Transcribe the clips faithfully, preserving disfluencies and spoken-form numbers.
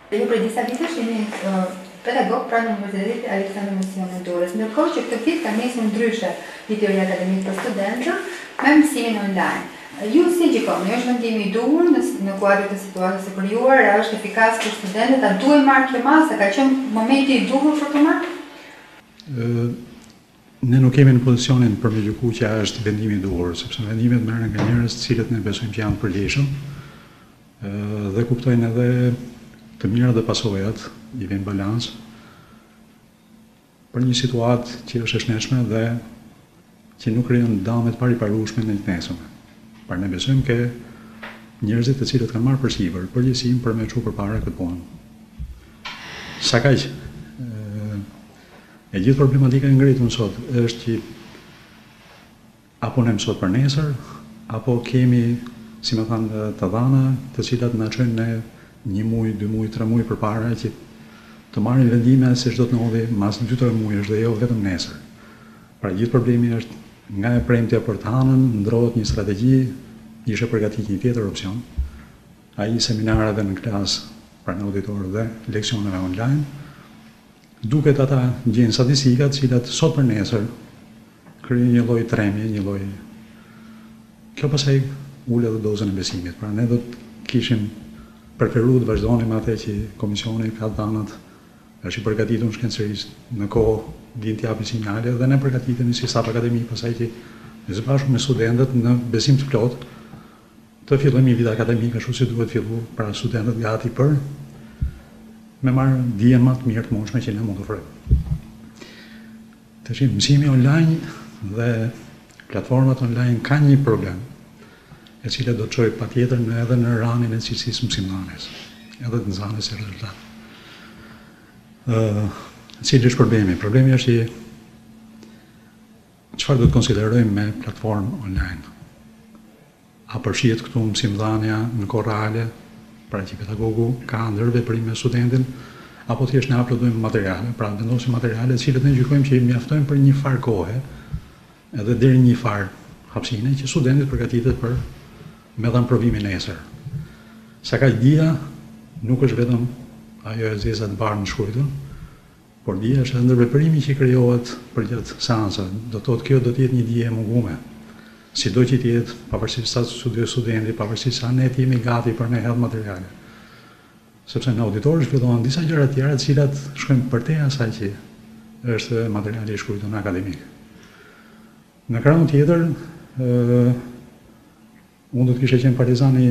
Ju prej disa vitesh jeni uh, pedagog pranë Universitetit Aleksandër Musliu në Durrës, ndërkohë që këtë vit ka nisur ndryshe Viteoria Akademik për Studentë me mësimin online. Ju si gjikoni, është mendimi i duhur në, në kuadrin të situatës së krijuar, a është efikas për studentët, a duhet marrë kjo masë, ka qenë momenti i duhur për të marrë? Uh, ne nuk kemi në pozicionin për me gjyku që a është vendimi i duhur, sepse vendimet merren nga njerëz të cilët ne besojmë që janë të përleshëm uh, dhe kuptojnë edhe të mira dhe pasojat, i vjen balans për një situatë që është e shnetshme dhe që nuk krijon dëme të pariparueshme në të nesërmen. Pra ne besojmë ke njerëzit të cilët kanë marrë përsipër përgjegjësinë për me çu përpara këtë punë. Sa kaq e gjithë problematika e ngritur sot është që apo ne mësot për nesër, apo kemi, si më thanë, të dhana të cilat na çojnë ne një muj, dy muj, tre muj përpara që të marrin vendime se çdo të ndodhi mas dy tre muajsh dhe jo vetëm nesër. Pra gjithë problemi është nga e premtja për të hanën, ndrohet një strategji, ishe përgatitur një tjetër opsion, ai seminareve në klasë, pra në auditor dhe leksioneve online, duket ata gjenë statistikat cilat sot për nesër krijojnë një lloj tremje, një lloj. Kjo pastaj ulet dhe dozën e besimit. Pra ne do të kishim preferuar të vazhdonim atë që komisioni ka dhënat, është i përgatitur shkencërisht në kohë din të japë sinjale dhe ne përgatitemi si staf akademik pasaj që së bashku me studentët në besim të plot të fillojmë një vit akademik ashtu si duhet fillu para studentët gati për me marrë dijen më të mirë të mundshme që ne mund të ofrojmë. Tash mësimi online dhe platformat online kanë një problem, e cila do të çojë patjetër në edhe në ranin e cilësisë mësimdhënies, edhe të nxënës e rezultat. Ë, uh, cili është problemi? Problemi është që çfarë do të konsiderojmë me platformë online? A përfshihet këtu mësimdhënia në kohë reale, pra që pedagogu ka ndërveprim me studentin, apo thjesht ne uploadojmë materiale, pra vendosim materiale të cilët ne gjykojmë që i mjaftojnë për një farë kohe, edhe deri një farë hapësine që studenti përgatitet për me dhënë provimin nesër. Sa ka dia, nuk është vetëm ajo e zeza të barë në shkujtën, por dia është edhe ndërveprimi që krijohet përgjatë seansave. Do të thotë kjo do të jetë një dije e mungume. Sido që të jetë, pavarësisht sa studio studenti, pavarësisht sa ne jemi gati për me hedhë materiale. Sepse në auditor zhvillohen disa gjëra të tjera të cilat shkojnë përtej asaj që është materiali i shkruar akademik. Në krahun tjetër, ë unë do të kisha qenë partizani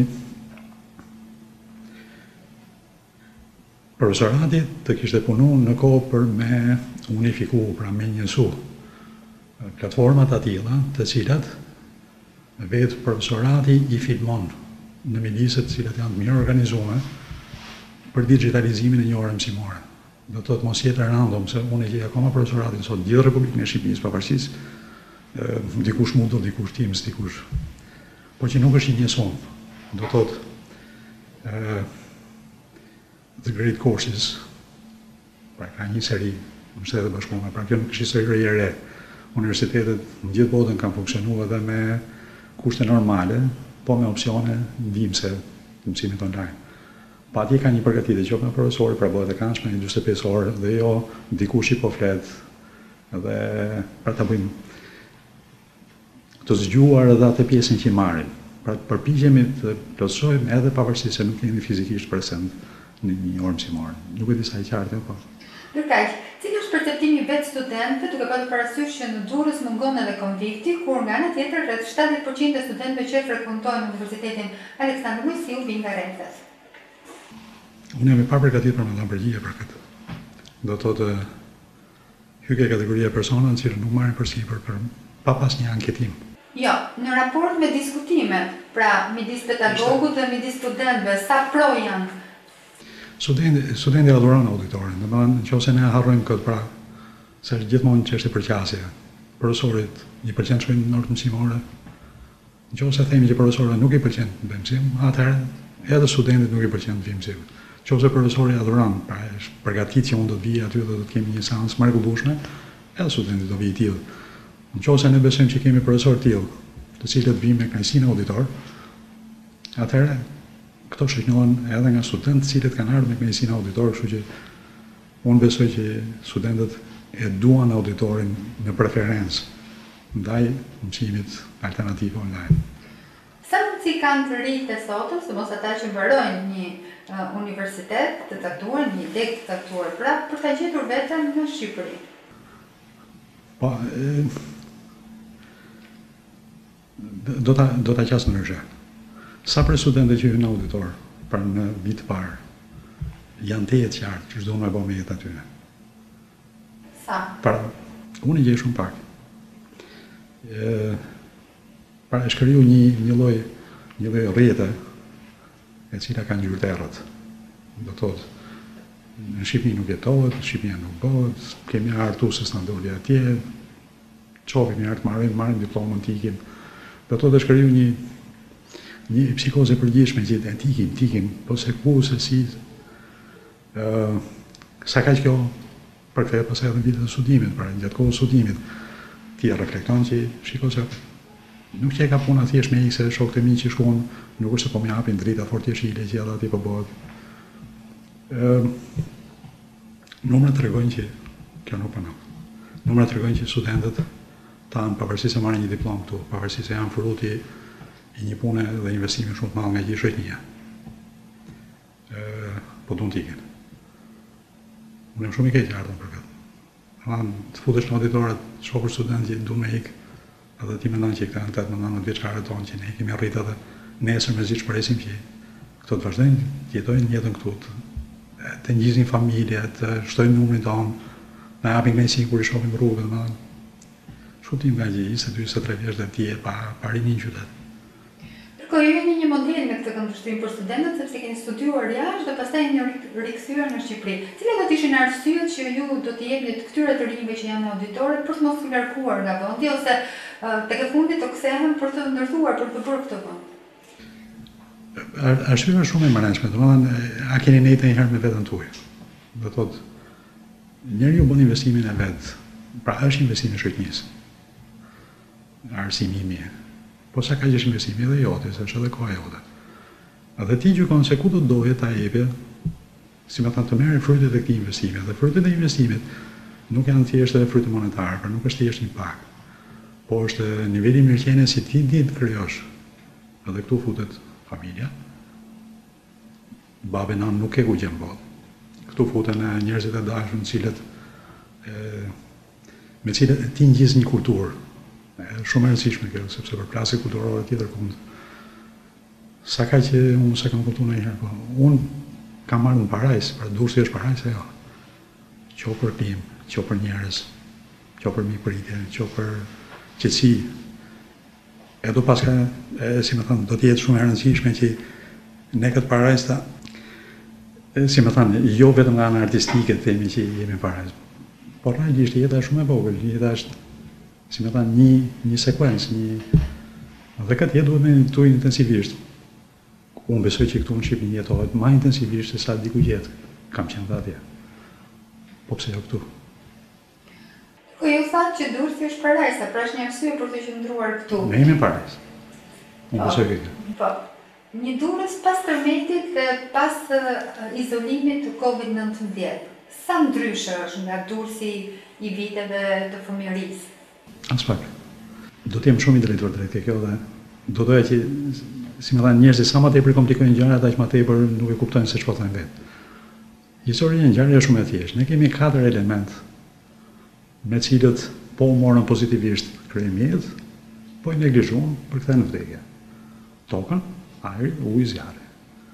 profesorati të kishte punu në kohë për me unifiku, pra me njësu platformat atilla të cilat vetë profesorati i filmon në mjediset cilat janë mirë organizuar për digitalizimin e një ore mësimore. Do të thotë mos jetë random, se unë e gjej akoma profesoratin sot gjithë Republikën e Shqipërisë, pavarësisht dikush Moodle, dikush Teams, dikush, por që nuk është i njësuar. Do të thotë uh, The Great Courses, pra ka një seri në Shtetet e Bashkuara, pra kjo nuk është histori e re. Universitetet në gjithë botën kanë funksionuar edhe me kushte normale, po me opsione ndihmëse të mësimit online. Pa atje ka një përgatitje që me profesori, pra bëhet e këndshme një njëzet e pesë orë, dhe jo dikush i po flet, dhe pra ta bëjmë të zgjuar edhe atë pjesën që marrin. Pra të përpiqemi të plotësojmë edhe pavarësisht se nuk jemi fizikisht present në një orë mësimore. Nuk e di sa e qartë apo. Ndërkaq, cili është perceptimi vetë studentëve duke pasur parasysh që në Durrës mungon edhe konvikti, kur nga ana tjetër rreth shtatëdhjetë përqind e studentëve që frekuentojnë Universitetin Aleksandër Musliu vinë nga Rrethës. Unë jam i papërgatitur për me dhënë përgjigje për këtë. Do të thotë hyke kategoria persona në cilën nuk marrin përsipër për pa pas një anketim. Jo, në raport me diskutimet, pra midis pedagogut dhe midis studentëve, sa pro janë? Studenti, studenti adhuron auditorin, domethënë nëse ne harrojmë këtë, pra se është gjithmonë çështje përqasje. Profesorit i pëlqen të shkojnë në orë mësimore. Nëse themi që profesorët nuk i pëlqen të bëjmë mësim, atëherë edhe studentit nuk i pëlqen të bëjmë mësim. Nëse profesori adhuron, pra është përgatitur që unë do të vijë aty dhe do të kemi një seancë mrekullueshme, edhe studenti do vijë i tillë. Nëse ne besojmë që kemi profesor të tillë, të cilët vijnë me kënaqësinë auditor, atëherë këto shënjohen edhe nga studentët cilët kanë ardhur me medicinë auditor, kështu që unë besoj që studentët e duan auditorin me preferencë ndaj mësimit alternativ online. Sa mundësi kanë të rinjtë e sotëm, sidomos ata që mbarojnë një uh, universitet të caktuar, një deg të caktuar, pra për ta gjetur veten në Shqipëri? Po, e, do ta do ta qas ndryshe. Sa për studentët që hyn auditor, pra në vit të parë, janë të jetë qartë që çdo më bë me jetë aty. Sa? Pra, unë e gjej shumë pak. E, pra e shkëriju një, një lloj një lloj rrjete e cila ka ngjyrë të errët. Do thotë, në Shqipëri nuk jetohet, në Shqipëri nuk bëhet, kemi artu se s'na doli atje, qofim një artë marrim, marrim diplomën t'ikim. Do thotë e shkëriju një një psikoze e përgjithshme që e t'ikim, t'ikim, po se ku, se si, uh, sa ka që kjo për këtë pasaj edhe në vitet e studimit, pra gjatë kohës studimit, ti e reflekton që shiko se nuk që e ka puna thjesht me ikse shokët e mi që shkon, nuk është se po më japin drita fort jeshile që edhe ati po bëhet. Uh, numrat tregojnë që kjo nuk punon. Numrat tregojnë që studentët tanë pavarësisht se marrin një diplomë këtu, pavarësisht se janë fruti i një pune dhe investimi shumë të madh nga gjithë shoqënia. Ë, po duan të ikin. Unë jam shumë i keq ardhur për këtë. Domethënë, të futesh në auditorat, shohësh studentë që duan me ik, edhe ti mendon që këta janë tetëmbëdhjetë nëntëmbëdhjetë vjeçare tonë që ne kemi arritur edhe nesër me zi shpresim që këto të vazhdojnë të jetojnë jetën këtu, të, të ngjizin familje, të shtojnë numrin tonë, na japin mesi kur i shohim rrugën, domethënë. Shkutim nga gjë, se dy se tre vjeç dhe ti e pa pa rini në qytet. Ndërkohë ju jeni një model me këtë këndvështrim për studentët sepse keni studiuar jashtë dhe pastaj jeni rikthyer në Shqipëri. Cilat do të ishin arsyet që ju do t'i jepni të këtyre të rinjve që janë auditorë për të mos u larguar nga vendi ose uh, tek e fundit të kthehen për të ndërtuar për të bërë këtë vend? Arsyeja është shumë e rëndësishme, domethënë a keni nejtë një herë me veten tuaj. Do thotë njeriu bën investimin e vet. Pra është investim i shoqënisë. Arsimi i mirë. Po sa ka qenë investimi edhe jote, se është edhe koha jote. Edhe ti gjykon se ku do të doje ta jepje, si më thënë të merrë frutet e këtij investimi. Dhe frutet e investimit nuk janë thjesht edhe frutë monetarë, por nuk është thjesht një pak. Po është niveli i mirëqenies që ti di të krijosh. Edhe këtu futet familja. Babë nan nuk e ku gjën botë. Këtu futen njerëzit e dashur, në cilët e, me cilët ti ngjiz një kulturë. Është shumë e rëndësishme kjo, sepse për plasje kulturore tjetër kund. Sa ka që unë se kam kuptuar ndonjëherë, po unë kam marrë në parajs, pra dursi është parajs ajo. Qo për klim, qo për njerëz, qo për mikpritje, qo për qetësi. E do paska, e, si më thënë, do t'jetë shumë e rëndësishme që ne këtë parajs ta, e, si më thënë, jo vetëm nga ana artistike të themi që jemi parajs. Por realisht jeta është shumë e vogël, jeta është si me thënë, një, një sekuencë, një... Dhe këtë jetë duhet me të intensivisht. Unë besoj që këtu në Shqipëri jetohet ma intensivisht se sa diku jetë. Kam qenë dhe atje. Po pse jo këtu? Ko ju thatë që Durrësi është parajsa, pra është një arsye për të qëndruar këtu. Ne jemi parajs. Unë besoj këtë. Po. Një Durrës pas tërmetit dhe pas uh, izolimit të kovid nëntëmbëdhjetë. Sa ndryshe është nga Durrësi i viteve të fëmijërisë? As pak. Do të jem shumë i drejtuar drejt kjo dhe do doja që, si më thënë, njerëzit sa më tepër komplikojnë gjërat, aq më tepër nuk e kuptojnë se ç'po thënë vetë. Historia e ngjarje është shumë e thjeshtë. Ne kemi katër element me cilët po morën pozitivisht krijimit, po i neglizhuan për këtë në vdekje. Tokën, ajri, uji, zjarri.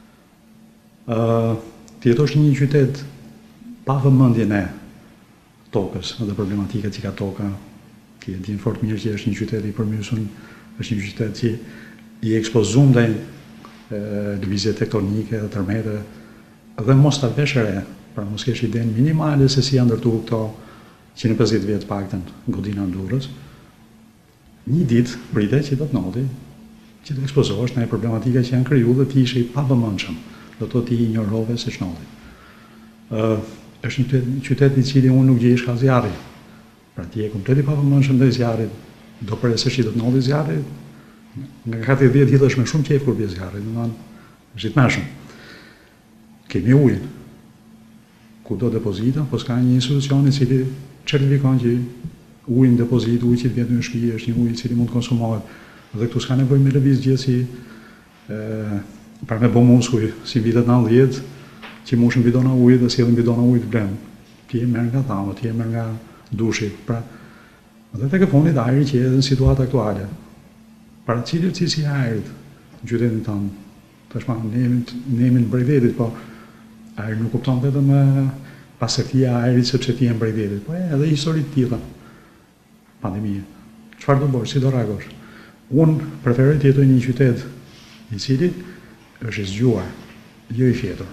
Ë, ti jetosh në një qytet pa vëmendjen e tokës dhe problematikat që ka toka. Ti e din fort mirë që është një qytet i përmysur, është një qytet që i ekspozuar ndaj lëvizje tektonike dhe tërmete, dhe mos ta vesh re, pra mos kesh idenë minimale se si janë ndërtuar këto që në pesëdhjetë vjet paktën godina e Durrës. Një ditë pritet që do të noti, që të ekspozohesh ndaj problematika që janë krijuar dhe ti ishe i pavëmendshëm, do të ti injorove se ç'noti. Ë, është një qytet i cili unë nuk gjej ka zjarri. Pra ti e komplet i pavëmendshëm ndaj zjarrit, do përresësh që do të nolli zjarri, nga katëdhjetë vjet hidhesh me shumë qejf kur bie zjarri, domethënë është i tmerrshëm. Kemi ujin, ku do depozita, po s'ka një institucion i cili certifikon që ujin depozit, uji që vjen në shtëpi është një ujë i cili mund të konsumohet. Dhe këtu s'ka nevojë me lëviz gjithë si për me bo muskuj, si vitet nëntëdhjetë, që mushën bidona ujë dhe sjellin bidona ujë të blenë. Ti e merr nga thamë, ti e merr nga dushi. Pra, dhe tek e fundit ajri që edhe në situata aktuale. Para cilit cilësi e ajrit në qytetin tonë. Tashma ne jemi në brejvetit, po ajri nuk kupton vetëm pasërtia e ajrit sepse ti je në brejvetit, po edhe histori të tilla. Pandemia. Çfarë do bësh, si do reagosh? Unë preferoj të jetoj në një qytet i cili është i zgjuar, jo i fjetur.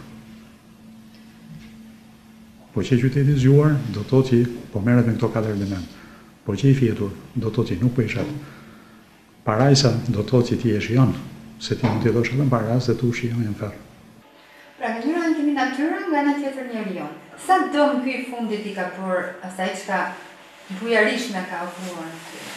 Po që qyteti i zgjuar, do të thotë që po merret me këto katër elementë. Po që i fjetur, do të thotë që nuk po i shet. Parajsa do të thotë që ti je shijon, se ti mund të jetosh edhe në paras dhe tu shijon në ferr. Pra, mënyra ndimi natyrën nga ana tjetër njeriu. Sa dëm ky i fundit i ka bërë asaj çka bujarish na ka ofruar natyrë?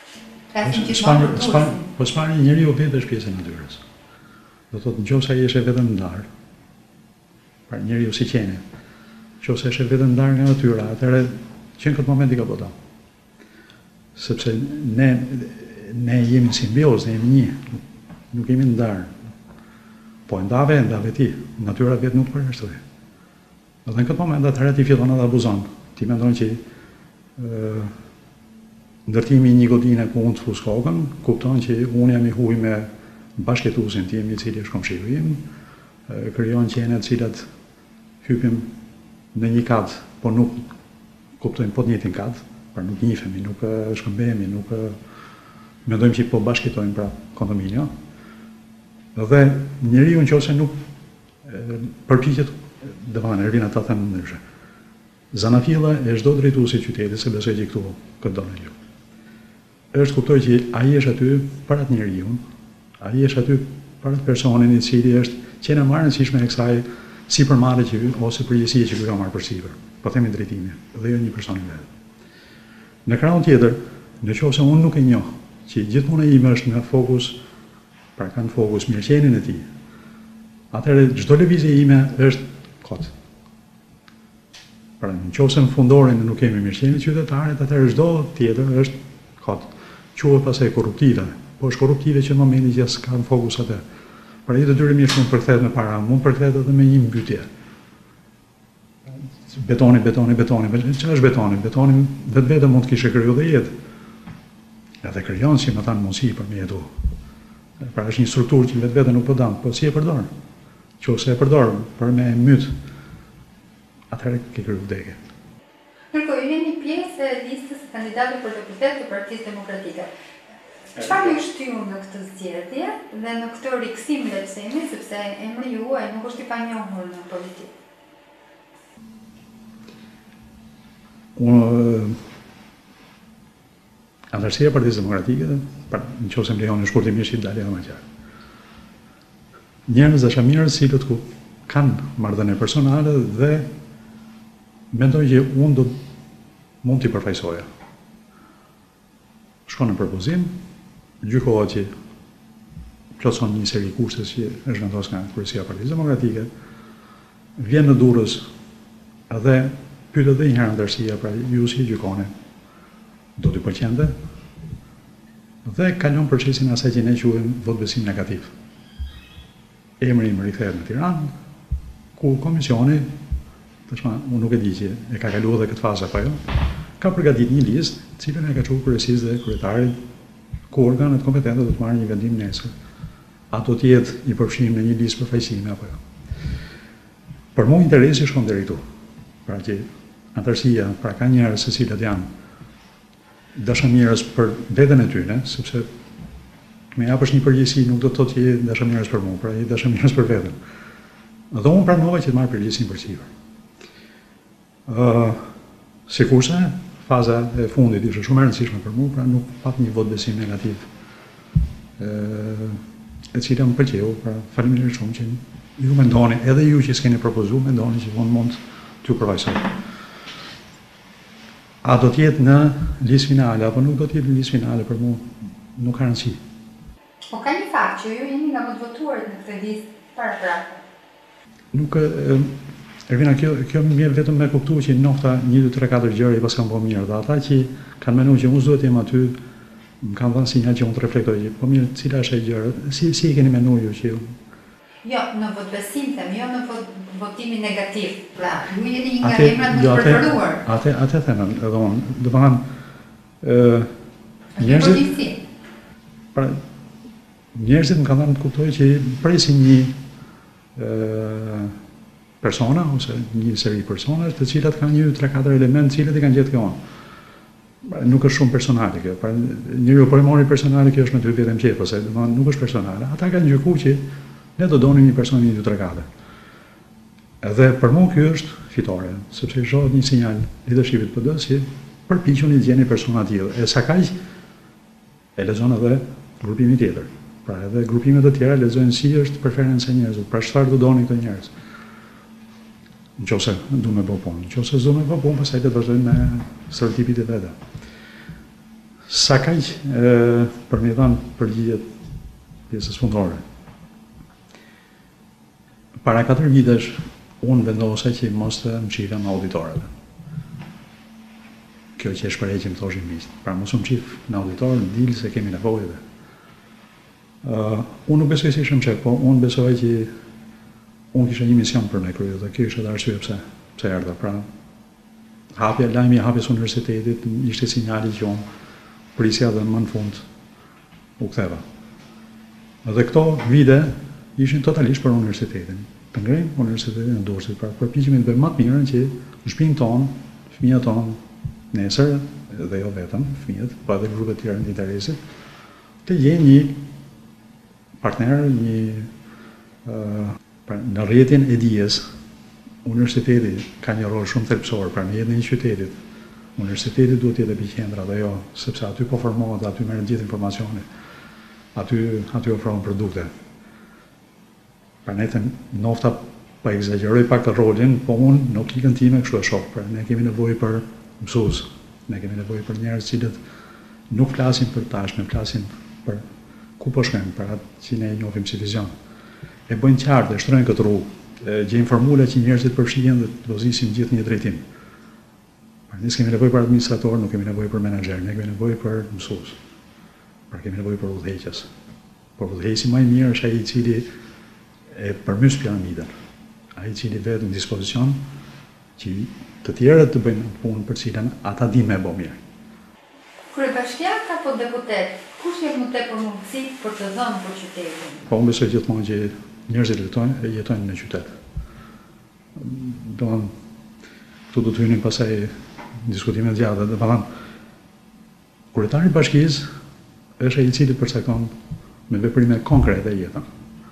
Po s'pani njeriu vetë është pjesë e natyrës. Do të thotë nëse ai është vetëm ndar. Pra njeriu si qenie. Nëse është vetëm ndar nga natyra, atëherë që në këtë moment i ka bota. Sepse ne ne jemi në simbiozë, ne jemi një. Nuk jemi ndar. Po ndave, ndave ti. Natyra vetë nuk përjashtoi. Dhe në këtë moment atëherë ti fillon edhe abuzon. Ti mendon që ë ndërtimi një godine ku unë të fus kokën, kupton që unë jam i huj me bashkëtuesin tim i cili është komshiu im, krijon qenë të cilat hypim në një kat, po nuk kuptojmë po të njëjtin kat, pra nuk njihemi, nuk shkëmbehemi, nuk mendojmë që po bashkëtojmë pra kondominio. Dhe njeriu nëse nuk përpiqet, do të thonë, rvin ata them ndryshe. Zanafilla e çdo drejtuesi i qytetit, se besoj që këtu këtë do në ju. Është kuptoj që ai është aty para të njeriu, ai është aty para të personin i cili është qenë më e rëndësishme e kësaj si përmarrje që ose përgjegjësia që ka marrë përsipër. Po themi drejtimin, dhe jo një person i vet. Në krahun tjetër, nëse unë nuk e njoh që gjithmonë ai më është në fokus, pra kanë fokus mirëqenien e tij. Atëherë çdo lëvizje ime është kot. Pra nëse në fundorin nuk kemi mirëqenien e qytetarit, atëherë çdo tjetër është kot. Quhet pasaj korruptive, po është korruptive që në momentin që s'ka në fokus atë. Pra i detyrimisht mund përkthehet me para, mund përkthehet edhe me një mbytyje. Betoni, betoni, betoni. Çfarë është betoni? Betoni vetvete mund të kishte krijuar dhe jetë. Edhe krijon si më thanë mundësi për me jetu. Pra është një strukturë që vetvete nuk po dan, po si e përdor. Nëse e përdor për me myt, atëherë ke krijuar vdekje. Ndërkohë, ju jeni pjesë e listës së kandidatëve për deputet të Partisë Demokratike. Çfarë ju shtyu në këtë zgjedhje dhe në këtë rikthim le të themi, sepse emri juaj nuk është i panjohur në politikë? Unë antarësia e Partisë Demokratike, nëse më lejoni shkurtimisht i dalë edhe më qartë. Njerëz dashamirës cilët ku kanë marrëdhënie personale dhe mendoj që unë do mund t'i përfaqësoja. Shkon në propozim, gjykohet që plotson një seri kushte që është vendosur nga Kryesia e Partisë Demokratike, vjen në Durrës edhe pyet edhe një herë antarësia, pra ju si gjykoni, do t'i pëlqente? Dhe kalon procesin asaj që ne quajmë vot besim negativ. Emri im rikthehet në Tiranë, ku komisioni, tashma unë nuk e di që e ka kaluar edhe këtë fazë apo jo, ka përgatitur një listë, cilën e ka çuar kryesisë dhe kryetarit, ku organet kompetente do të marrin një vendim nesër. A do të jetë i përfshirë në një listë përfaqësimi apo jo. Për mua interesi shkon deri këtu. Pra që antarësia, pra ka njerëz se cilët janë dashamirës për veten e tyre, sepse me japësh një përgjegjësi nuk do të thotë që je dashamirës për mua, pra je dashamirës për veten. Dhe unë pranova që të marr përgjegjësinë për sipër. Ë, sikurse faza e fundit ishte shumë e rëndësishme për mua, pra nuk pat një vot besim negativ. Ë, e cila më pëlqeu, pra faleminderit shumë që ju mendoni, edhe ju që s'keni propozuar, mendoni që unë mund t'ju përfaqësoj. A do të jetë në listë finale apo nuk do të jetë në listë finale për mua, nuk ka rëndësi. Po ka një fakt që ju jeni nga më të votuarit në këtë listë para prake. Nuk e, Ervina, kjo, kjo më vjen vetëm me kuptu që nofta një, dy, tre, katër gjëra i pas kanë po mirë, dhe ata që kanë menuar që unë duhet jem aty, më kanë dhënë sinjal që unë të reflektoj, po mirë, cila është e gjëra, si, si i keni menuar ju që Jo, në votbesim them, jo në vot, votimi negativ. Pra, ju jeni një nga Ate- emrat më jo, të ate- preferuar. Atë atë them, edhe unë, do të thonë, ë Është një njerëzit, përgjithësi. pra, njerëzit më kanë dhënë të kuptoj që prej si një ë persona ose një seri personash të cilat kanë një, tre, katër elementë të cilat i kanë gjetë këon. Pra, nuk është shumë personale kjo. Pra, njeriu po e mori personale, kjo është me ty vetëm qef, ose do të thonë nuk është personale. Ata kanë gjykuar që ne do donim një person një, dy, tre, katër. Edhe për mua ky është fitore, sepse shohet një sinjal leadershipit P D si përpiquni të gjeni persona të tillë. E sa kaq e lexon edhe grupimi tjetër. Pra edhe grupimet e tjera lexojnë si është preferenca e njerëzve, pra çfarë do donin këto njerëz. Nëse du me bë punë, nëse s'du me bë punë, pastaj të vazhdojnë me stereotipit e veta. Sa kaq ë për më dhënë përgjigjet pjesës fundore. Para katër vitesh unë vendosa që mos të më qifja në auditorëve. Kjo që e shprehje që më thoshin miqt. Pra mos më qif në auditorë, në dilë se kemi nevojë dhe. Uh, unë nuk besoj se ishëm qef, po unë besoj që unë kisha një mision për me kryo dhe kjo ishte dhe arsye pse, pse erdha. Pra, hapja, lajmi e hapjes universitetit ishte sinjali që unë prisja dhe më në fund u ktheva. Dhe këto vite ishin totalisht për universitetin. Të ngrejmë universitetin e Durrësit, pra përpiqemi të bëjmë më të mirën që në shtëpinë tonë, fëmijët tonë, nesër, dhe jo vetëm, fëmijët, pa edhe grupe tjera të interesit, të jenë një partner, një uh, pra, në rrjetin e dijes, universiteti ka një rol shumë thelbësor, pra në jetën e një qytetit. Universiteti duhet të jetë epiqendra dhe jo, sepse aty po formohet, aty merren gjithë informacione, aty aty ofrohen produkte. Pra ne them nofta pa egzageroj pak të rolin, po unë në optikën time kështu e shoh. Pra ne kemi nevojë për mësues, ne kemi nevojë për njerëz cilët nuk flasin për tashmë, flasin për ku po shkojmë, për atë që ne njohim si vizion. E bëjnë qartë, e shtrojnë këtë rrugë, gjejnë formula që njerëzit përfshihen dhe të pozisin gjithë një drejtim. Pra ne kemi nevojë për administrator, nuk kemi nevojë për menaxher, ne kemi nevojë për mësues. Pra kemi nevojë për udhëheqës. Por udhëheqësi më i mirë është ai i cili e përmys piramidën. Ai i cili vetë në dispozicion që të tjerët të bëjnë punë për cilën ata dinë më bë mirë. Kryebashkiak apo deputet, kush jep më tepër mundësi për të dhënë për qytetin? Po unë besoj gjithmonë që njerëzit jetojnë, jetojnë në qytet. Do të këtu do të hynin pasaj diskutime të gjata, do të thonë kryetari i bashkisë është ai i cili përcakton me veprime konkrete jetën.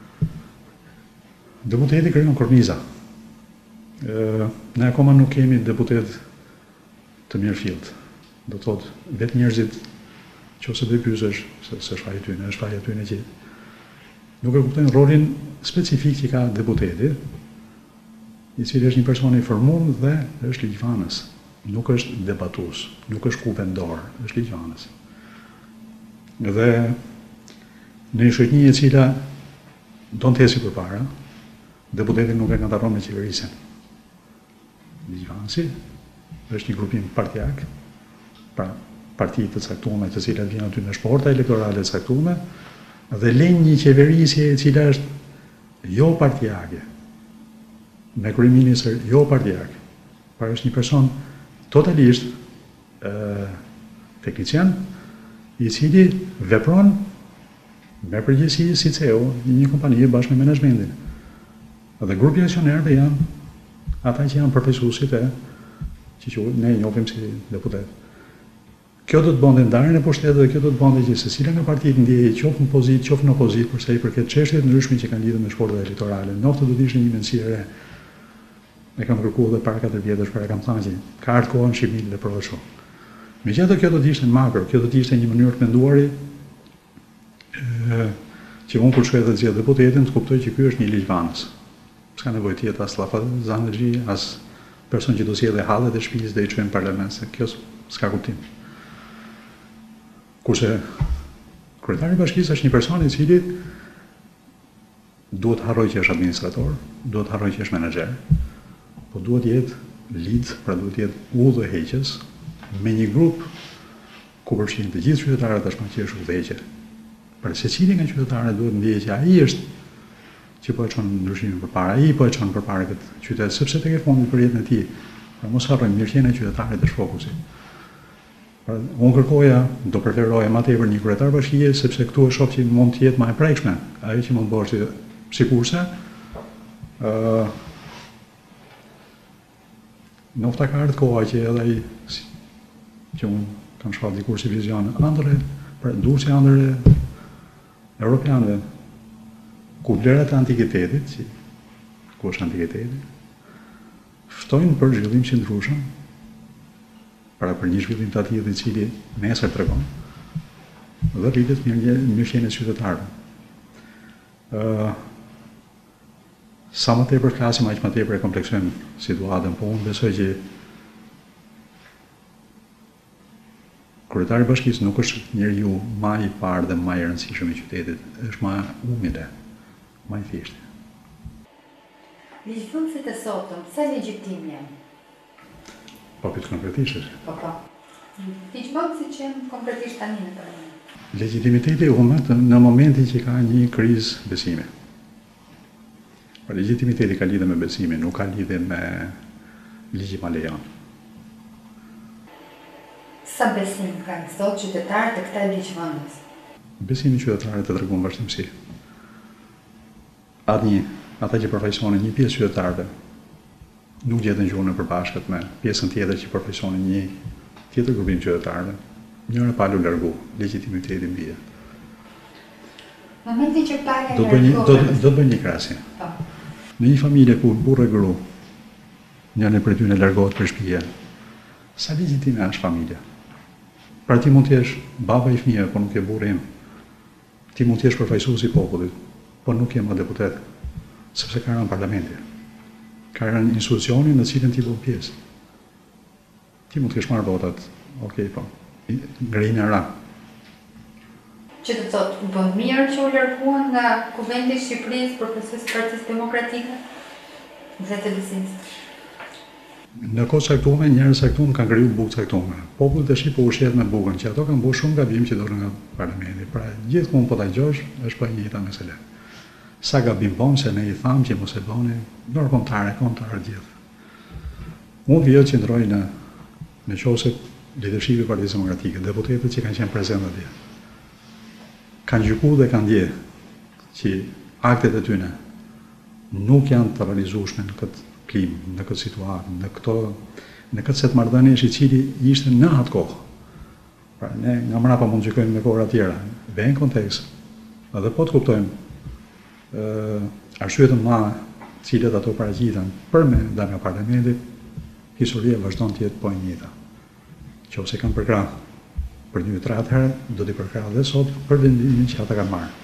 Deputeti krijon korniza. Ë, ne akoma nuk kemi deputet të mirëfillt. Do të thotë vetë njerëzit që ose do i pyesësh se se është faji tyne, është faji tyne që nuk e kuptojnë rolin specifik që ka deputeti, i cili është një person i formuar dhe është ligjvanës. Nuk është debatues, nuk është kuvendor, është ligjvanës. Dhe në një shoqëni e cila do të hesi përpara, deputeti nuk e ngatron me qeverisjen. Ligjvanësi është një grupim partijak, pra partitë të caktuara të cilat vijnë aty në shporta elektorale të caktuara dhe lejnë një qeverisje e cila është jo partijake, me kryeministër jo partijak, pra është një person totalisht ë teknicien, i cili vepron me përgjegjësi si C E O i një kompanie bashkë me menaxhmentin. Dhe grupi aksionerëve janë ata që janë përfaqësuesit e që quhet ne e njohim si deputet. Kjo do të bënte ndarjen e pushtetit dhe kjo do të bënte që secila nga partitë ndjejë qoftë në pozitë, qoftë në opozitë për sa i përket çështjeve të ndryshme që kanë lidhur me shportat elektorale. Noftë do të ishte një mendësi e re. Ne kam kërkuar edhe para katër vjetësh, para kam thënë që ka ardhur koha në Shqipëri dhe provoj shumë. Megjithatë kjo do të ishte makro, kjo do të ishte një mënyrë të menduari ë që unë kur shkoj të zgjedh deputetin të kuptoj që ky është një ligjvanës. S'ka nevojë të jetë as llafazanëxhi, as person që do sjellë hallet e shtëpisë dhe i çojë në parlament, se kjo s'ka kuptim. Kurse kryetari i bashkisë është një person i cili duhet harroj që është administrator, duhet harroj që është menaxher, po duhet jetë lead, pra duhet jetë udhëheqës me një grup ku përfshin të gjithë qytetarët tashmë që është udhëheqje. Pra secili nga qytetarët duhet ndjejë që ai është që po e çon ndryshimin përpara, ai po e çon përpara këtë qytet, sepse tek e fundit për jetën e tij. Pra mos harrojmë mirëqenien e qytetarit është fokusi. Pra unë kërkoja, do preferoja më tepër një kryetar bashkie, sepse këtu e shoh që mund të jetë më e prekshme, ajo që mund bësh sikurse ë uh, nofta ka ardhur koha që edhe ai që unë kam shfar dikur si vizion ëndrre, për ndursi ëndrre europianëve, ku vlerat e antikitetit, që ku është antikiteti, ftojnë për zhvillim që ndryshëm, pra për një zhvillim të atij i cili nesër tregon, dhe rritet mirëqenien e qytetarëve. Uh, sa më tepër flasim, aq më tepër e kompleksojmë situatën, po unë besoj që kryetari i bashkisë nuk është njeriu më i parë dhe më i rëndësishëm i qytetit, është më umile, më i thjeshtë. Ligjvënësit e sotëm, sa legjitim janë? Po pyet konkretisht. Po po. Ligjvënësit që janë konkretisht tani në parlament. Legitimiteti humbet në momentin që ka një krizë besimi. Por legitimiteti ka lidhje me besimin, nuk ka lidhje me ligjin ma lejon. Sa besim kanë sot qytetarët e këtij ligjvënës? Besimi qytetarët të tregon vazhdimsi. Atë ata që përfaqësonin një pjesë qytetarëve nuk gjetën gjuhën e përbashkët me pjesën tjetër që përfaqësonin një tjetër grupim qytetarëve. Njëra palu largu, legitimiteti mbije. Momentin që pala do bëj do do bëj një krahasim. Po. Në një familje ku burrë e gru, njëri prej tyre largohet për shtëpia, sa legjitime është familja? Pra ti mund të jesh baba i fëmijëve, po nuk je burri im. Ti mund të jesh përfaqësuesi i popullit, po nuk je më deputet, sepse ka rënë parlamenti. Ka rënë institucioni në cilin ti bën pjesë. Ti mund të kesh marrë votat, okay, po. Ngrinë ra. Që të thotë, u bën mirë që u larguan nga Kuvendi i Shqipërisë për proces Partisë Demokratike? Dhe të besimit. Në kohë caktuar, njerëz caktuar kanë kriju bukë caktuar. Populli tash po ushqehet me bukën, që ato kanë bërë shumë gabim që dolën nga parlamenti. Pra, gjithmonë po ta dëgjosh, është pa një jetë mesele. Sa gabim bën se ne i thamë që mos e bëni, dorë kontare, kontare gjithë. Unë vjen që ndroj në në qose leadershipi i Partisë Demokratike, deputetët që kanë qenë prezentë atje. Kanë gjykuar dhe kanë ndje që aktet e tyre nuk janë të realizueshme në këtë klimë, në këtë situatë, në këto në këtë set marrëdhëniesh i cili ishte në atë kohë. Pra ne nga mbrapa mund të gjykojmë me kohëra të tjera, vjen kontekst. Edhe po të kuptojmë ë arsyet e mëdha të cilat ato paraqiten për me dalë nga parlamenti, historia vazhdon të jetë po e njëjta. Qofse kanë përkrah për një tre herë, do t'i përkrah dhe sot për vendimin që ata kanë marrë.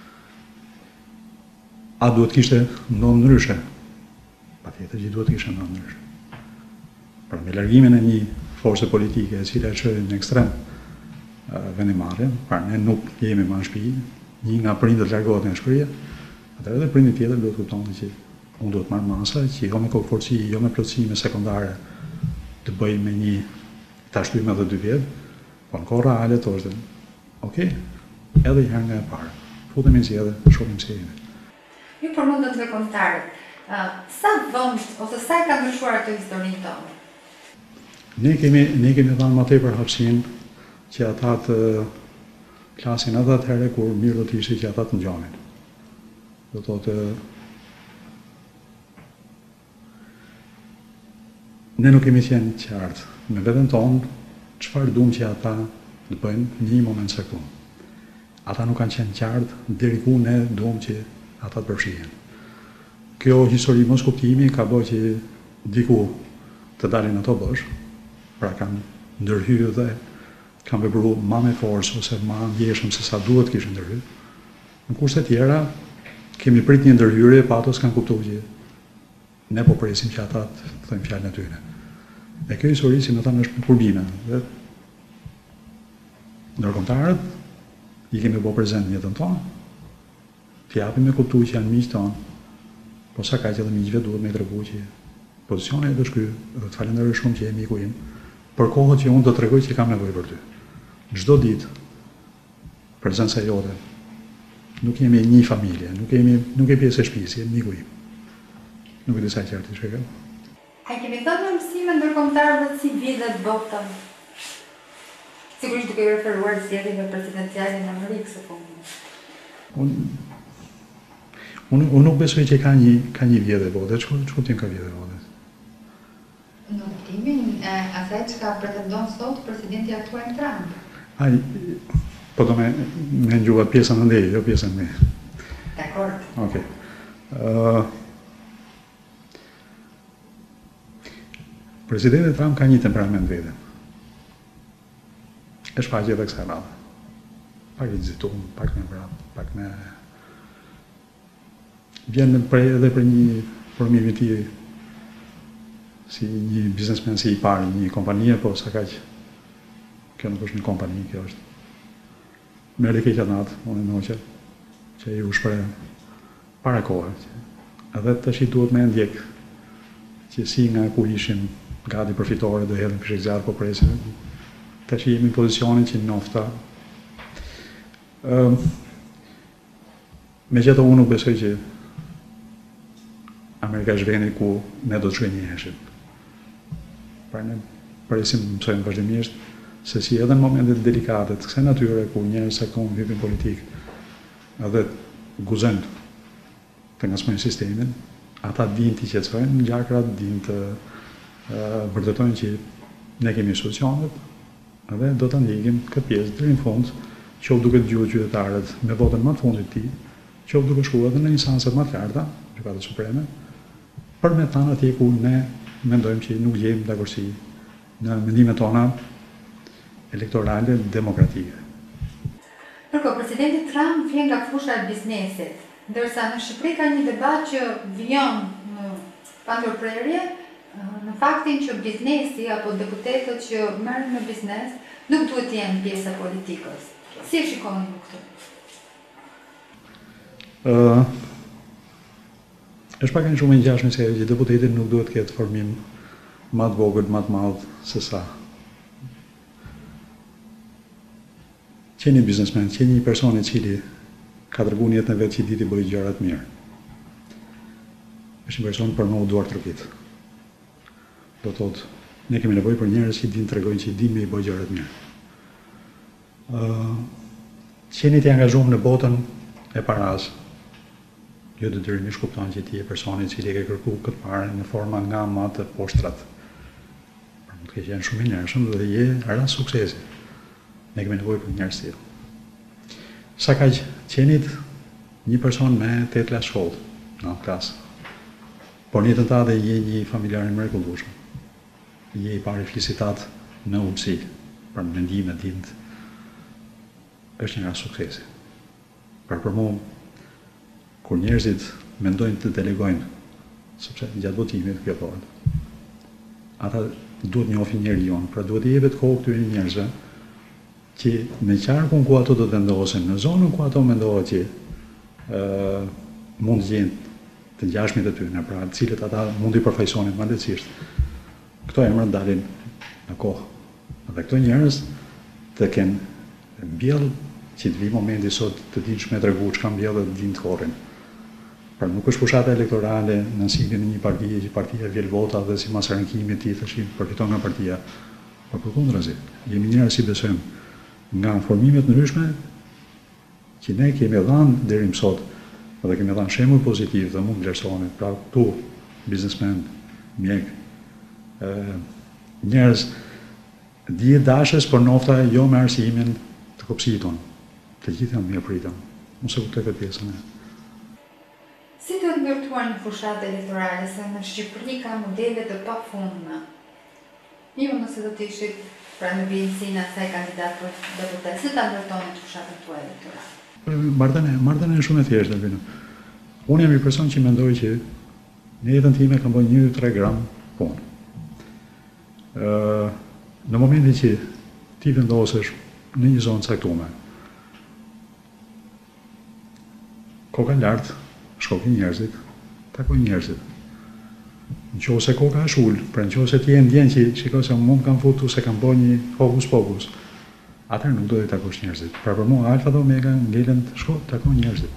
A duhet kishte ndonjë ndryshe? Patjetër që duhet kishte ndonjë ndryshe. Pra me largimin e një force politike e cila e çoi në ekstrem vendimarrjen, pra ne nuk jemi më në shtëpi, një nga prindët largohet nga shtëpia, atëherë edhe prindi tjetër duhet kuptoni që unë duhet marr masa që jo me kokforci, jo me plotësime sekondare të bëj me një ta shtyjmë edhe dy vjet, po në kohë reale të është, okej, edhe i herë nga e parë, futemi në zjedhe, shohim se jemi. Ju për mund të të komentarët, uh, sa vënd, ose sa e ka ndryshuar ato historinë tonë? Ne kemi, ne kemi dhënë më tepër hapësinë që ata të klasin edhe atëherë kur mirë do të ishte që ata të ngjanin. Do thotë ne nuk kemi qenë qartë me veten tonë çfarë duam që ata të bëjnë në një moment caktuar. Ata nuk kanë qenë qartë deri ku ne duam që ata të përfshihen. Kjo histori mos kuptimi ka bërë që diku të dalin ato bosh, pra kanë ndërhyrë dhe kanë vepruar më me forcë ose më ndjeshëm se sa duhet kishin ndërhyrë. Në kurse tjera kemi prit një ndërhyrje, pa ato s'kan kuptuar që ne po presim që ata të thojnë fjalën e tyre. E kjo histori si më thanë është kurbime. Dhe ndërkombëtarët i kemi bërë prezent në jetën tonë. t'i japim me kuptu që janë miqtë tonë, po sa ka që edhe miqve duhet me tregu që pozicioni është ky, dhe të falenderoj shumë që je miku im, për kohët që unë do të tregoj që kam nevojë për ty. Çdo ditë, prezenca jote, nuk jemi një familje, nuk jemi, nuk e pjesë e shtëpisë, je miku im. Nuk e di sa qartë i shpjegoj. A kemi thënë në mësime ndërkombëtarëve si vjedhet bota? Sigurisht duke i referuar zgjedhjeve presidenciale në Amerikë së fundit. Unë unë un nuk besoj që ka një ka një vjedhje bote. Ç'ku kuptim ka vjedhje bote? Në kuptimin e asaj çka pretendon sot presidenti aktual Trump. Ai, po do me me ngjuva pjesën e ndej, jo pjesën me. Dakor. Okej. Uh, Presidenti Trump ka një temperament vetëm. E shfaqet edhe kësaj radhe. Pak i nxitum, pak me vrap, pak me... Vjen për edhe për një formim i tij si një biznesmen si i parë, një kompanie, po sa kaq kjo nuk është një kompani, kjo është me rike që natë, unë në që që i u shpre para kohë. Edhe të shi duhet me ndjek që si nga ku ishim gati përfitore do hedhim pishek zjarë po presim. Të shi jemi në pozicionin që nofta. Um, me gjithë unë nuk besoj që Amerika është vendi ku ne do të shkënjeheshim. Pra ne presim mësojmë vazhdimisht se si edhe në momentet delikate të kësaj natyre ku njerëz sakon hyjnë politikë edhe guzojnë të ngasmojnë sistemin, ata dinë të qetësojnë ngjarkrat, dinë të uh, vërtetojnë që ne kemi solucionet edhe do të ndjekim këtë pjesë deri në fund, qoftë duke dëgjuar qytetarët me votën më të fundit të tij, qoftë duke shkuar edhe në instancat më të larta, gjykata supreme, për me thënë atje ku ne mendojmë që nuk jemi dakordsi në mendimet tona elektorale demokratike. Ndërkohë, presidenti Trump vjen nga fusha e biznesit, ndërsa në Shqipëri ka një debat që vjen në pandërprerje në faktin që biznesi apo deputetët që merren me biznes nuk duhet të jenë pjesë e politikës. Si e shikoni ju këtë? Uh, është pak e shumë e ngjashme se që deputetit nuk duhet të ketë formim më të vogël, më të madh se sa. Qeni biznesmen, qeni një person i cili ka treguar në jetën e vet që di të bëjë gjërat mirë. Është një person për më u duar trokit. Do thotë, ne kemi nevojë për njerëz që dinë tregojnë që dinë me i bëjë gjërat mirë. Ë, uh, qeni të angazhuar në botën e paras. Jo të detyrimisht kupton që ti je personi i cili e ke kërkuar këtë parë në forma nga më të poshtrat. Por mund të kesh qenë shumë i njershëm dhe je rast suksesi. Ne kemi nevojë për njerëz të tillë. Sa kaq qenit një person me tetë shkollë në klasë. Por një të ta dhe je një familjar i mrekullueshëm. Je i pari felicitat në urtësi, për mendime, dind. Është një rast suksesi. Për për mua, kur njerëzit mendojnë të delegojnë, sepse gjatë votimit kjo bëhet, ata duhet njohin njeriu, pra duhet i jepet kohë këtyre njerëzve që në qarkun ku ato do të vendosen, në zonën ku ato mendohet që ë mund të jenë të ngjashmit të tyre, pra të cilët ata mund të përfaqësonin më lehtësisht. Këto emra dalin në kohë. Dhe këto njerëz të kenë mbjell që të vi momenti sot të dinë shme tregu çka mbjell dhe të dinë të korrin. Pra nuk është fushata elektorale në siglin e një partije që partia vjel vota dhe si mas rankimit ti thëshim përfiton nga partia. Por përkundrazi, jemi njerëz si besojmë nga formimet ndryshme që ne kemi dhënë deri më sot dhe kemi dhënë shembull pozitiv dhe mund vlerësohemi. Pra tu, biznesmen, mjek, ë njerëz dije dashës për nofta jo me arsimin të kopshit tonë. Të gjithë janë mirë pritën. Unë se kuptoj këtë pjesën e. Si të ndërtuar në fushat elektorale, se në Shqipëri ka modele të pafundme? Ju nëse do të ishit pra në vijësinë asaj kandidat për deputet, si ta ndërtoni fushatën tuaj elektorale? Marrëdhënia, marrëdhënia është shumë e thjeshtë Albino. Unë jam një person që mendoj që në jetën time kam bërë një deri tre gram punë. Ë, në momentin që ti vendosesh në një zonë caktuar, koka lartë, shkoki njerëzit, takoj njerëzit. Në qo se koka është ullë, pra në qo se ti e ndjen që shiko se mund kam futu se kam bo një hokus pokus, atër nuk do të takosh njerëzit. Pra për mua alfa dhe omega ngelen të shko, takoj njerëzit.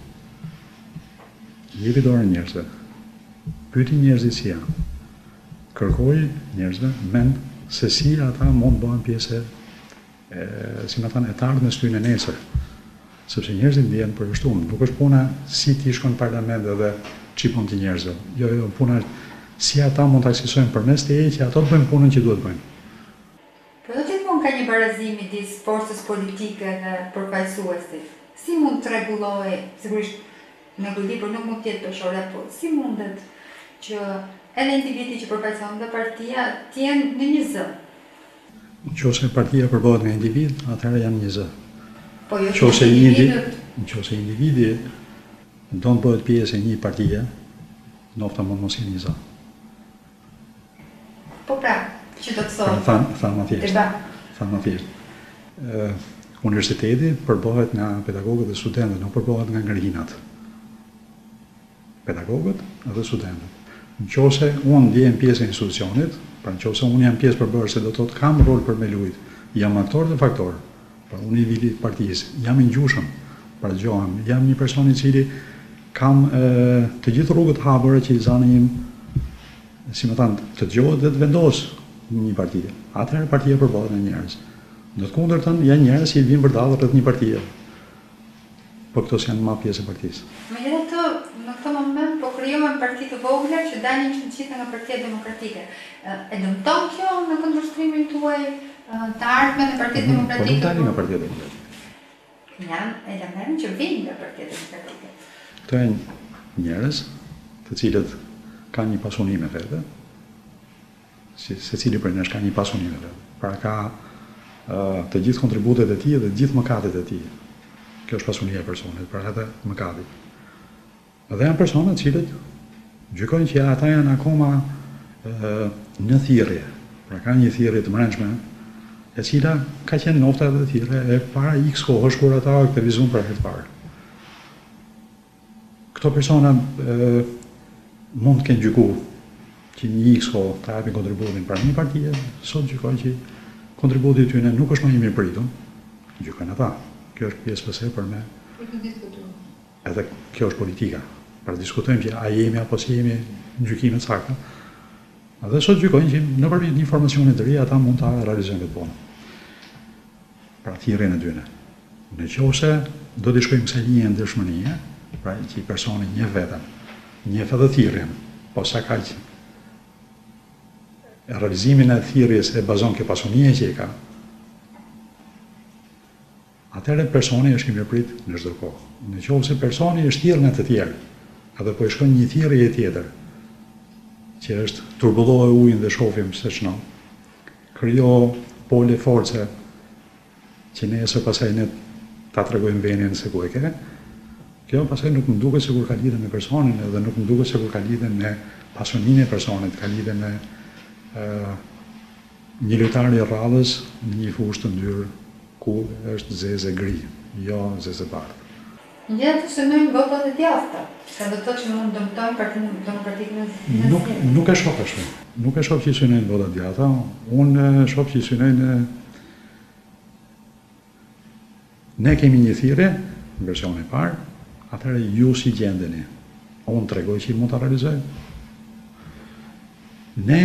Jepi dorën njerëzve. Pyti njerëzit si janë. Kërkoj njerëzve mend se si ata mund bëhen pjesë e, si më thënë, e të ardhmes tyne nesër. Sepse njerëzit ndjen përjashtuar. Nuk është puna si ti shkon në parlament dhe çipon ti njerëzve. Jo, jo, puna është si ata mund të aksesojnë përmes teje që ato të bëjnë punën që duhet bëjnë. Po do gjithmonë ka një barazim midis forcës politike dhe përfaqësuesit. Si mund të rregullojë, sigurisht në libër nuk mund të jetë peshore, po si mundet që edhe individi që përfaqëson dhe partia të jenë në një zë? Nëse partia përbohet nga individ, atëherë janë një zë. Po jo Nëse që individi, individët... nëse individi do të bëhet pjesë e një partie, nofta mund mos jenë një zë. Po pra, që do të thotë? Thanë than më thjesht. Deba. Thanë më thjesht. Universiteti përbohet nga pedagogët dhe studentët, nuk përbohet nga ngërhinat. Pedagogët dhe studentët. Në qose unë ndjen pjesë e institucionit, pra në qose unë jam pjesë përbërëse do të thotë kam rol për me lujt, jam aktor dhe faktor, pra unë i vili partisë, jam i ngjushëm, pra gjohem, jam një person i cili kam e, të gjithë rrugët hapura që i zani im, si më thanë, të gjohet dhe të vendosë në një partije. Atëherë partia përbohet nga njerëz. Në të kundërtën janë njerëz që i vinë përdallë rreth një partie. Po këto janë më pjesë e partisë. Megjithatë, në këtë moment po krijohen parti të vogla që dalin të gjitha nga Partia Demokratike. E dëmton kjo në kundërshtrimin tuaj të ardhmen e Partisë Demokratike? Po nuk dalin nga Partia Demokratike. Janë elementë që vinë nga Partia Demokratike. Këto janë njerëz të cilët kanë një pasuni me vete, si secili prej nesh ka një pasuni me vete. Pra ka uh, të gjithë kontributet e tij dhe të gjithë mëkatet e tij. Kjo është pasunia e personit, pra edhe mëkati. Dhe janë persona të cilët gjykojnë që ata janë akoma e, në thirrje. Pra ka një thirrje të brendshme, e cila ka qenë nofta edhe thirrje e para X kohësh kur ata aktivizuan për herë të parë. Këto persona e, mund të kenë gjykuar që një X kohë ta japin kontributin për një partie, sot gjykojnë që kontributi i tyre nuk është më i mirë pritur, gjykojnë ata. Kjo është pjesë pëse për me. Edhe kjo është politika. Pra diskutojmë që a jemi apo si jemi në gjykime të sakta. Dhe sot gjykojnë që në përmjet një informacionit të ri, ata mund ta realizojnë këtë punë. Pra thirrjen e tyre. Në qoftë do të shkojmë kësaj linje ndershmërie, pra që i personi një vetëm, një edhe thirrjen, po sa kaq realizimin e thirrjes e bazon ke pasunia që e ka. Atëherë personi është i mirëprit në çdo kohë. Në qoftë se personi është thirrë nga të tjerë, edhe po i shkon një thirrje tjetër, që është turbullohe ujin dhe shohim se ç'no. Krijo pole force që nesër pasaj ne ta tregojmë vendin se ku e ke. Kjo pasaj nuk më duket sikur ka lidhje me personin edhe nuk më duket sikur ka lidhje me pasuninë e personit, ka lidhje me uh, një lojtar i rradhës në një fushë të ndyrë ku është zeze gri, jo zeze bardhë. Në gjithë të synojnë votat e djathta, ka do të thotë që mund dëmtojnë Partinë Demokratike në zgjidhje. Nuk nuk e shoh ashtu. Nuk e shoh që synojnë votat djathta, unë shoh që synojnë. Ne kemi një thirrje, në versionin e parë, atëherë ju si gjendeni. Unë tregoj që mund ta realizoj. Ne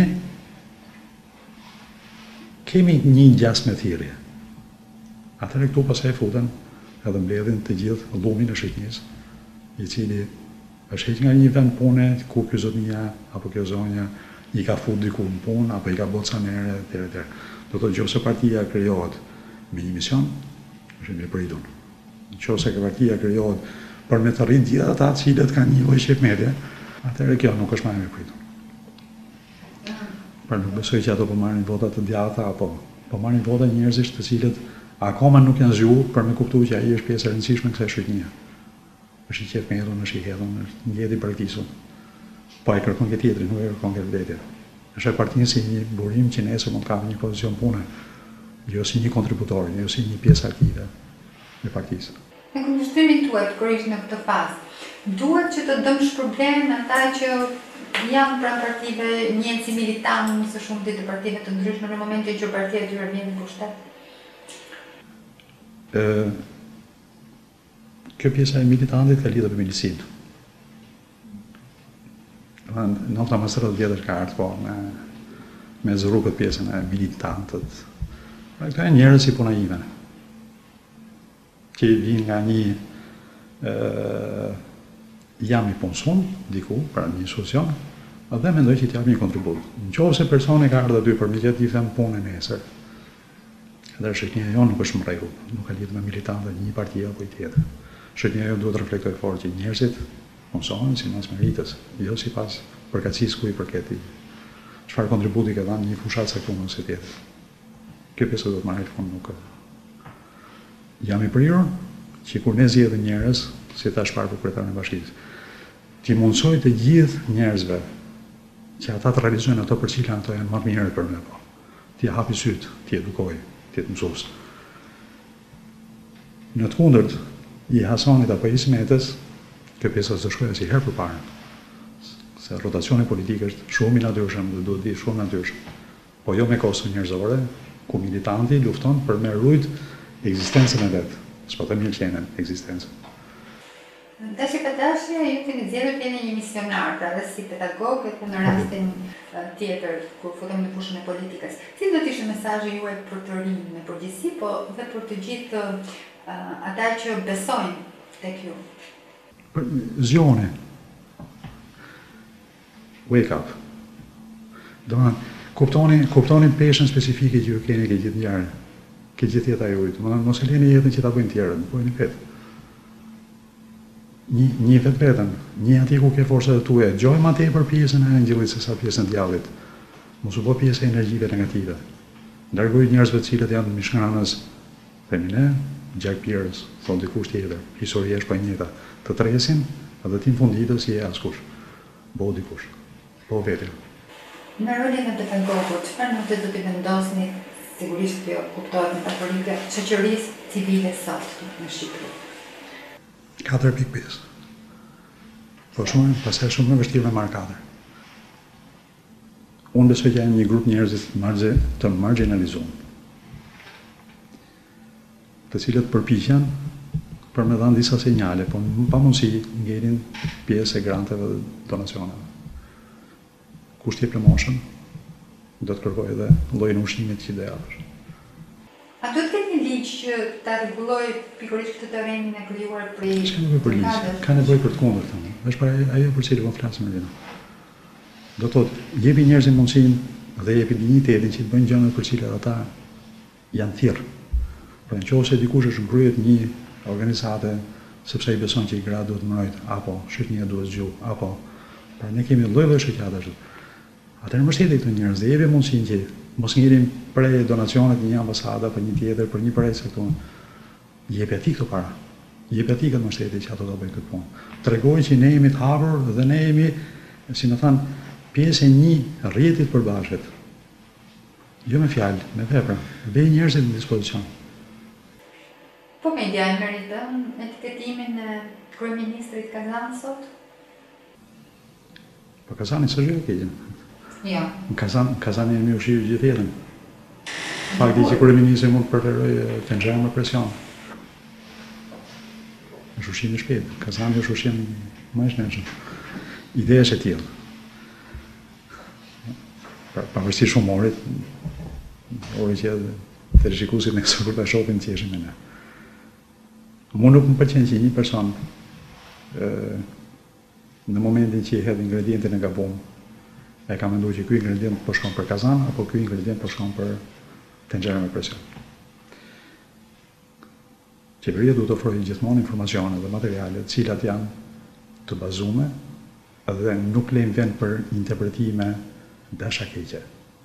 kemi një gjasmë thirrje. Atëherë këtu pasaj futen edhe mbledhin të gjithë llumin e shqetënisë, i cili është heq nga një vend pune ku ky zotnia apo kjo zonja i ka fut diku në punë apo i ka bërë ca mere etj etj. Do të thotë nëse partia krijohet me një mision, është mirë pritur. Nëse partia krijohet për me të rritë gjithë ata të cilët kanë një lloj shqetësie, atëherë kjo nuk është më e mirë pritur. Pra nuk besoj që ato po marrin vota të djatha apo po marrin vota njerëzish të cilët akoma nuk janë zgjuar për me kuptuar që ai është pjesë e rëndësishme e kësaj shoqënie. Është i qef me hedhun, është i hedhun, është ndjeti i braktisur. Po ai kërkon këtë tjetrin, nuk e kërkon këtë vetë. Është e partinë si një burim që nesër mund të kapë një pozicion pune, jo si një kontributor, jo si një pjesë aktive e partisë. Në kundërshtimin tuaj, pikërisht në këtë fazë, Duhet që të dëmë shpërblen ata që janë pranë partive, njënë si militant më së shumë të partive të ndryshme në momentin që partia e tyre vjen në pushtet? Kjo pjesa e militantit ka lidhur me milicinë. Nota më së rrëdhë vjetër ka ardhur po me me zëru këtë pjesën e militantët. Pra këto e njerëz si puna ime, që vinë nga një e, jam i punësun, diku, pra një institucion, dhe mendoj që t'jap një kontribut. Në qovë se personi ka ardhur aty për me gjithë t'i them punën e nesër, edhe shëqnja jonë nuk është më rregull, nuk ka lidhë me militantët një partia apo i tjetër. Shëqnja jonë duhet të reflektoj fort që njerëzit punësohen si mas meritës, jo si pas përkatësisë ku i përketi. Çfarë kontributi ka dhënë një fushat caktuar ose tjetër. Kjo pjesë do të marrë fund nuk. Jam i prirur që kur ne zgjedhim njerëz, si thash parë për kryetarin e bashkisë, ti mundsoj të gjithë njerëzve që ata të realizojnë ato për cilën ato janë më të mirë për ne. Ti hapi syt, ti edukoj, ti të mësues. Në të kundërt, i Hasanit apo i Smetës, kjo pjesa do shkojë si herë përpara. Se rotacioni politik është shumë i natyrshëm dhe duhet di shumë natyrshëm. Po jo me kosto njerëzore, ku militanti lufton për me rujt ekzistencën e vetë, s'po të mirë qenën ekzistencën. Dashi për dashje, ju keni zgjedhur të jeni një misionar, pra dhe si pedagog edhe në rastin tjetër, kur futemi në fushën e politikës. Si do të ishte mesazhi juaj për të rinj në përgjithësi, po dhe për të gjithë ata që besojnë tek ju? Zjone. Wake up. Do të kuptoni, kuptoni peshën specifike që ju keni ke gjithë ngjarje, ke gjithë jeta juaj. Do të mos e lini jetën që ta bëjnë tjerët, bëjnë vetë. Një një vetë vetën, një atje ku ke forcat e tuaja, gjoj më tepër pjesën e angjëllit se sa pjesën e djallit. Mos u bë pjesë e energjive negative. Largoj njerëzve të cilët janë mishkranës femine, Jack Pierce, thonë dikush tjetër, historia është pa njëta, të tresin edhe ti në funditës si e askush. Bo dikush. Po vetëm. Në rolin e pedagogut, çfarë note do t'i vendosni, sigurisht kjo kuptohet metaforike, shoqërisë civile sot në Shqipëri? katër pikë pesë. Po shumë, pastaj shumë më vështirë me marr katër. Unë besoj që janë një grup njerëzit margje, të marginalizuar, të cilët përpiqen për me dhënë disa sinjale, po pa mundësi ngelin pjesë e granteve dhe donacioneve. Kush t'jep lëmoshën, do të kërkoj edhe llojin e ushqimit që ideal është. A duhet të ketë një ligj që ta rregullojë pikërisht këtë terrenin e krijuar prej S'ka nevojë për ligj, ka nevojë për të kundërtën. Është për ajo për cilën po flasim ne. Do të thotë, jepi njerëzit mundësinë dhe jepi dinjitetin që të bëjnë gjërat për cilat ata janë thirr. Pra nëse dikush është mbrojtur një organizate sepse i beson që i gra duhet mbrojt, apo shëqnia duhet zgjuar, apo pra ne kemi lloj-lloj shoqatash. Atëherë mbështeti këto njerëz dhe jepi mundësinë që mos ngirim prej donacionet një ambasada për një tjetër, për një përrejse këtu. Jepi atij këto para. Jepi atij këtë mbështetje që ato do bëjnë këtë punë. Tregoj që ne jemi të hapur dhe ne jemi, si më thënë, pjesë e një rrjetit përbashkët. Jo me fjalë, me vepra. Vej njerëzit në dispozicion. Po media e meritën etiketimin e kryeministrit Kazan sot? Po Kazani s'është gjë e keqe. Jo. Në Kazan, Kazani e mi ushqyrë gjithë jetën. Fakti që kryeministri mund të preferoj të nxjerrë me presion. Është ushqim i shpejtë. Kazani është ushqim më i shnetshëm. Ideja është e tillë. Pavarësisht humorit, ori që të rishikusit në kësë kur të shohin që eshim me ne. Mu nuk më pëlqen që një person në momentin që i hedh ingredientin e gabum, e ka menduar që ky ingredient po shkon për Kazan apo ky ingredient po shkon për tenxhere me presion. Qeveria duhet të ofrojë gjithmonë informacione dhe materiale të cilat janë të bazuara dhe nuk lejnë vend për interpretime dashakeqe.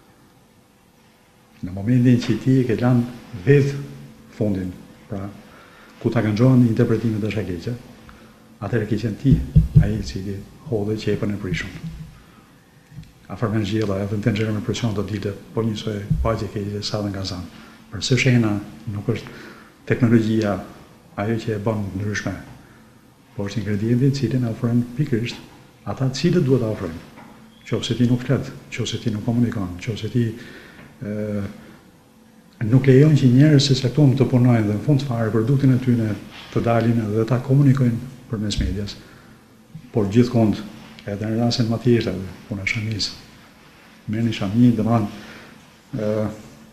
Në momentin që ti e ke lanë vetë fundin, pra ku ta këngjohen interpretime dashakeqe, atëherë ke qenë ti ai i cili hodhe qepën e prishur. Afër me zgjella edhe në tenxhere me presion do dilte po njësoj paqe keqe sa dhe nga Kazan. Për së shena nuk është teknologjia ajo që e bën ndryshme po është ingredienti i cili na ofron pikërisht ata të cilët duhet ta ofrojnë. Qofse ti nuk flet, qofse ti nuk komunikon, qofse ti ë nuk lejon që njerëz se caktuar të punojnë dhe në fund fare produktin e tyre të dalin dhe ta komunikojnë përmes medias. Por gjithmonë edhe në rastin më të tjerë, puna shamis, merrni shami, domethënë ë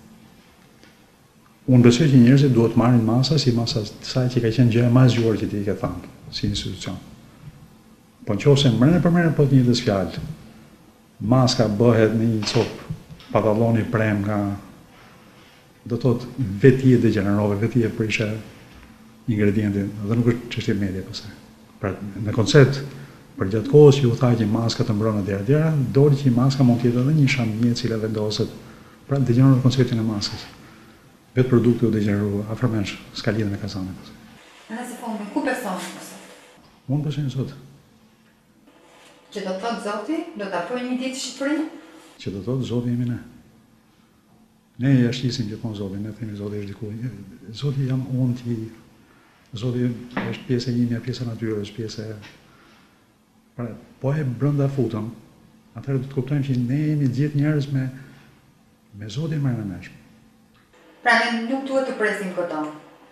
unë besoj që njerëzit duhet marrin masa si masa saj që ka qenë gjëja më e zgjuar që ti ke thënë, si institucion. Po nëse mërën për mërën po të njëjtës fjalë, maska bëhet në një copë, pantalloni prem nga, do të thotë veti e degenerove, veti e prishe ingredientin, dhe nuk është çështje media pastaj. Pra në koncept, për gjatë kohës që u tha që maska të mbron deri deri, doli që maska mund të jetë edhe një shamje e cila vendoset, pra degeneron konceptin e maskës. Vetë produkti u degenerua, afërmensh, s'ka lidhje me kazanin. Nëse fondi, ku beson sot? Unë besoj në Zot. Që do të thotë Zoti, do të apërë një ditë Shqipërinë? Që do të thotë Zoti jemi ne. Ne e ashtisim gjithmonë Zotin, ne themi Zoti është diku. Zoti jam unë ti. Zoti është pjesë e ime, pjesë e natyrës, pjesë e... Pra, po e brenda futëm, atëherë do të kuptojmë që ne jemi gjithë njerëz me me Zotin më në mesh. Pra ne nuk duhet të presim këto.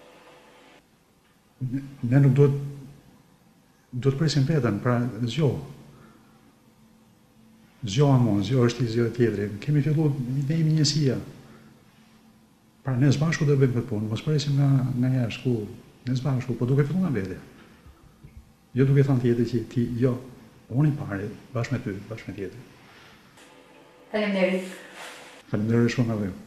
Ne, ne nuk duhet duhet të presim veten, pra zgjo. Zgjo amon, zgjo është i zgjo tjetri. Kemi filluar, ne jemi njësia. Pra ne së bashku do bëjmë këtë punë, mos presim nga nga jashtë ku, ne së bashku, po duke filluar nga vete. Jo duke thënë tjetër që ti, jo, unë i pari, bashkë me ty, bashkë me tjetër. Faleminderit. Faleminderit shumë edhe ju.